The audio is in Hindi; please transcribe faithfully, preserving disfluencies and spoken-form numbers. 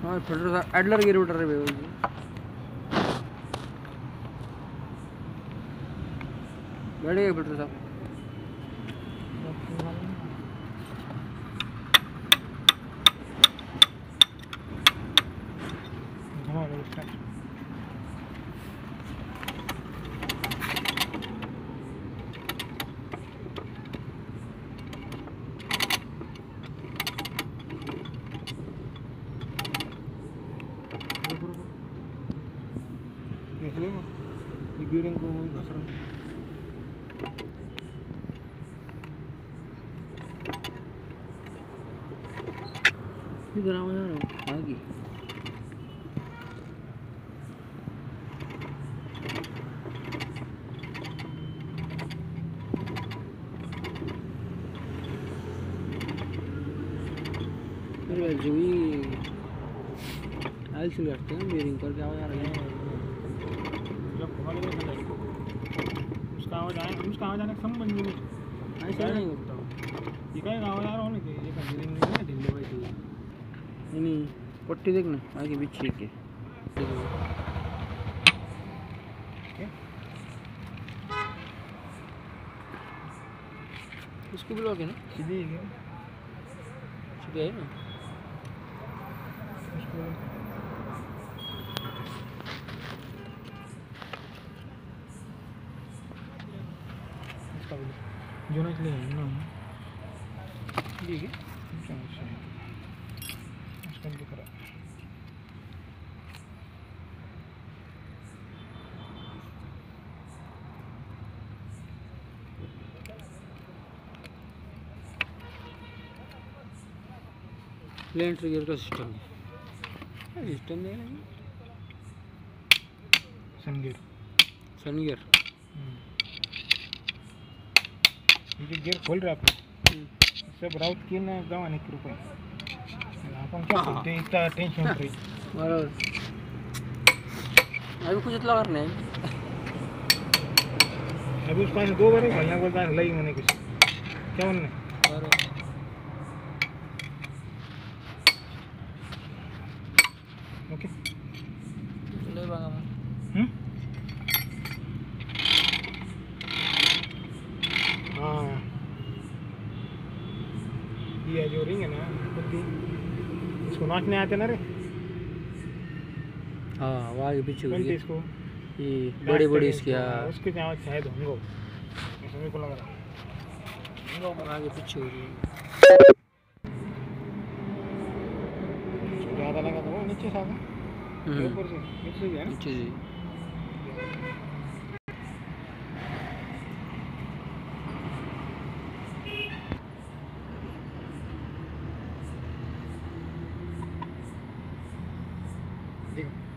हाँ फिल्टर का एडलर गियर फिल्टर है बैठेगा फिल्टर साहब। गियरिंग को घस रहा इधर आ रहा हूँ आगे मेरे जो ही आयल से बैठते हैं बेरिंग पर क्या आ रहा है जब घुमा लेगा उसका आवाज आए उसका आवाज आने का संबंध नहीं ऐसा नहीं होता ये कहीं आवाज आ रहा हो ना कि ये का गियरिंग नहीं है ढीले बैठी नहीं नहीं पट्टी देखना आगे पीछे के इसको ब्लॉक है ना सीधी है सीधे है ना उसको इसका जो ना इसलिए है ना ठीक है समस्या है उसका भी करा प्लेन ट्रिगर का सिस्टम है सिस्टम नहीं है सन गियर सन गियर ये गियर खोल रहा आपको सब राउट किए ना गाँव अनेक रुपये आपण क्या बोलते हैं इतना टेंशन फ्री बराबर अभी कुछ इतना करना है अभी उसको दो बार भैया बोलता है लई मैंने कुछ क्या बोलने बराबर ओके ले बागा हम्म हाँ ये जो रिंग है ना बुद्धि इसको नाचने आते ना रे हाँ वो आगे पीछे हो गई इसको ये बड़ी बड़ी इसकी उसके क्या शायद होंगे ऐसा मेरे को लग रहा आगे पीछे हो रही ज़्यादा लगा तो वो नीचे साधा है ऊपर से नीचे से है ना नीचे जी देखो